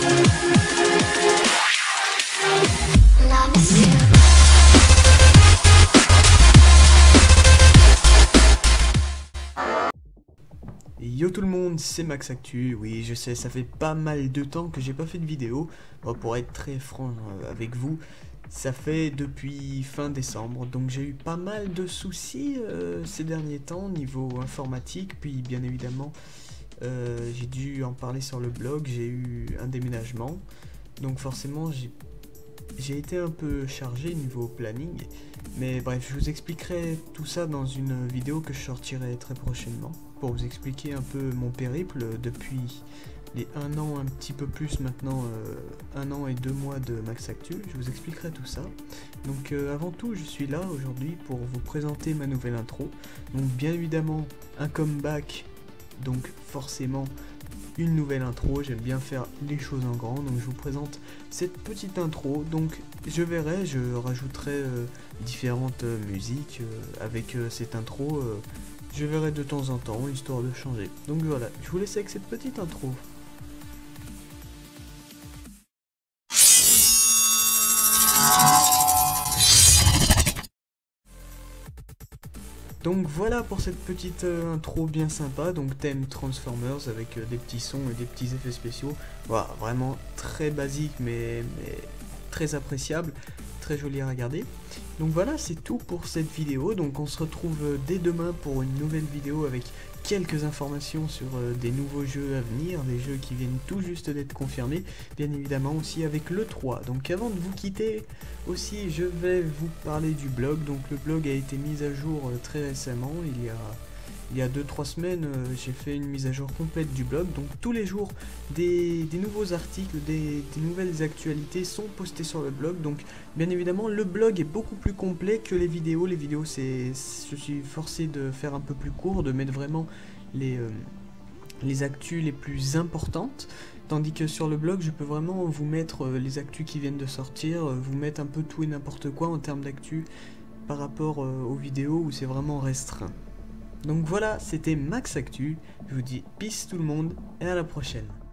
Yo tout le monde, c'est Max Actu. Oui, je sais, ça fait pas mal de temps que j'ai pas fait de vidéo. Bon, pour être très franc avec vous, ça fait depuis fin décembre, donc j'ai eu pas mal de soucis ces derniers temps niveau informatique. Puis bien évidemment, j'ai dû en parler sur le blog. J'ai eu un déménagement, donc forcément j'ai été un peu chargé niveau planning. Mais bref, je vous expliquerai tout ça dans une vidéo que je sortirai très prochainement, pour vous expliquer un peu mon périple depuis les 1 an, un petit peu plus maintenant, 1 an et 2 mois de Max Actu. Je vous expliquerai tout ça. Donc avant tout, je suis là aujourd'hui pour vous présenter ma nouvelle intro. Donc bien évidemment, un comeback, donc forcément une nouvelle intro. J'aime bien faire les choses en grand, donc je vous présente cette petite intro. Donc je verrai, je rajouterai différentes musiques avec cette intro. Je verrai de temps en temps, histoire de changer. Donc voilà, je vous laisse avec cette petite intro. Donc voilà pour cette petite intro bien sympa, donc thème Transformers avec des petits sons et des petits effets spéciaux. Voilà, vraiment très basique mais très appréciable, très joli à regarder. Donc voilà, c'est tout pour cette vidéo. Donc on se retrouve dès demain pour une nouvelle vidéo avec quelques informations sur des nouveaux jeux à venir, des jeux qui viennent tout juste d'être confirmés, bien évidemment aussi avec l'E3. Donc avant de vous quitter aussi, je vais vous parler du blog. Donc le blog a été mis à jour très récemment, il y a 2-3 semaines, j'ai fait une mise à jour complète du blog. Donc tous les jours, des nouveaux articles, des nouvelles actualités sont postés sur le blog. Donc bien évidemment, le blog est beaucoup plus complet que les vidéos. Les vidéos, je suis forcé de faire un peu plus court, de mettre vraiment les actus les plus importantes. Tandis que sur le blog, je peux vraiment vous mettre les actus qui viennent de sortir, vous mettre un peu tout et n'importe quoi en termes d'actu par rapport aux vidéos où c'est vraiment restreint. Donc voilà, c'était Max Actu, je vous dis peace tout le monde et à la prochaine.